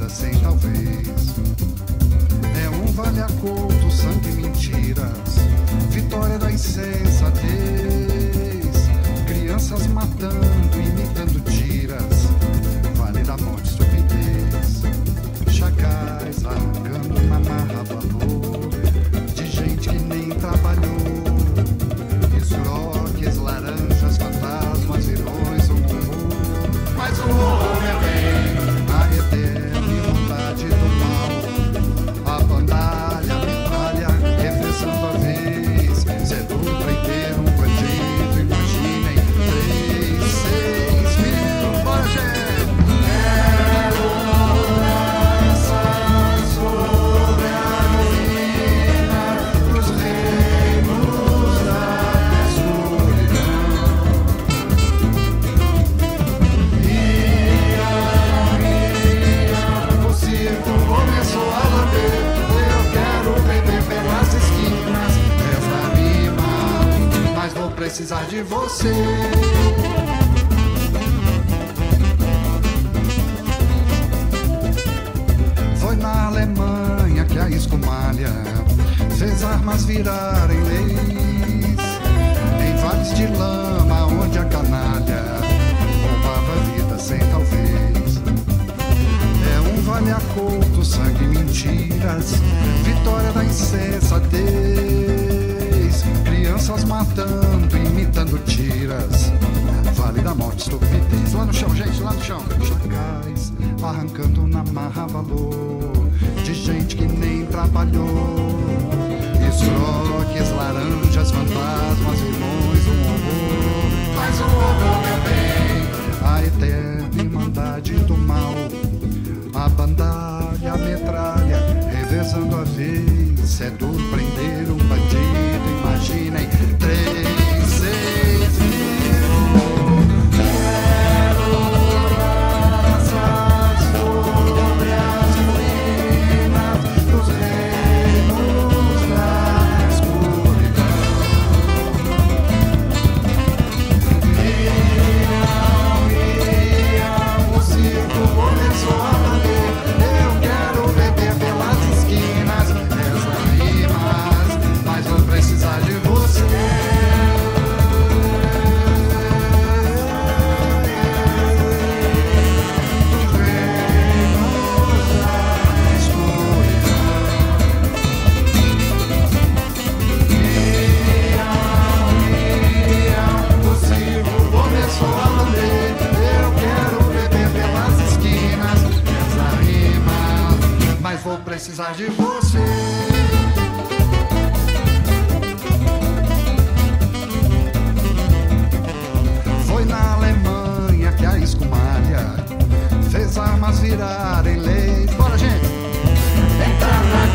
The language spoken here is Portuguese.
vida sem talvez. É um vale acordo, sangue e mentiras, vitória da insensatez, crianças matando, imitando tiras, vale da morte, estupidez, chacais arrancando na marra valor de gente que nem trabalhou, escroques, laranjas, fantasmas, vilões, um horror, mas o horror é bem, a eterna irmandade do mal, a bandalha, a metralha, revezando a vez, cedo prender um bandido, imaginem, 3, 6 mil, bora gente! Quero morar sobre a ruína dos reinos da escuridão. O circo começou a lamber, eu quero beber pelas esquinas dessa rima, mas vou precisar de você. Foi na Alemanha que a escumalha fez armas virarem leis, em vales de lama onde a canalha roubava a vida sem talvez. É um vale acordo, sangue e mentiras, vitória da insensatez, crianças matando, imitando tiras, vale da morte, estupidez. Lá no chão, gente, lá no chão. Chacais arrancando na marra valor de gente que nem trabalhou, escroques, laranjas, fantasmas, vilões, um horror, mas o horror é bem, a eterna irmandade do mal, a bandalha, a metralha, revezando a vez, é duro prender um bandido, imaginem, 3, 6 mil. Quero passar sobre as ruínas dos reinos da escuridão. O circo começou a bater, eu quero beber pelas esquinas dessas rimas, mas vou precisar de você. Dos reinos da escuridão. O circo começou a lamber, eu quero beber pelas esquinas dessa rima, mas vou precisar de você. Foi na Alemanha que a escumalha fez armas virarem leis. Bora, gente! Entrar na